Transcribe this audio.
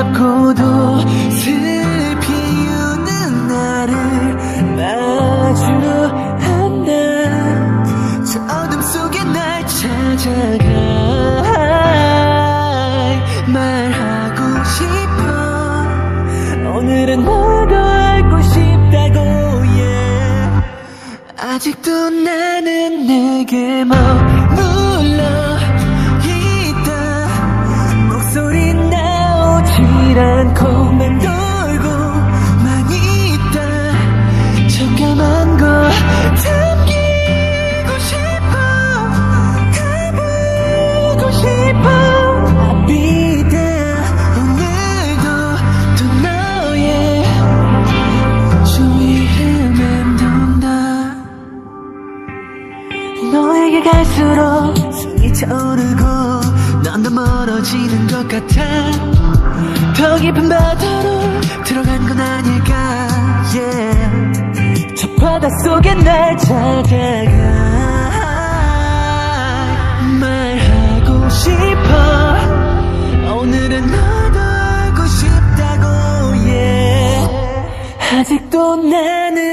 외롭고도 슬피 우는 나를 맞으러 한다. 저 어둠 속에 날 찾아가 말하고 싶어. 오늘은 너도 알고 싶다고 yeah. 아직도 나는 내게 머물러 있다. 목소리 나오질 않고 맴돌고만 있다. 잠깐만 거 담기고 싶어. 가보고 싶어. I'll be there. 오늘도 또 너의 주위에 맴돈다. 너에게 갈수록 숨이 차오르고 넌 더 멀어지는 것 같아. 더 깊은 바다로 들어간 건 아닐까 yeah. 저 바다 속에 날 찾아가 말하고 싶어. 오늘은 너도 알고 싶다고 yeah. 아직도 나는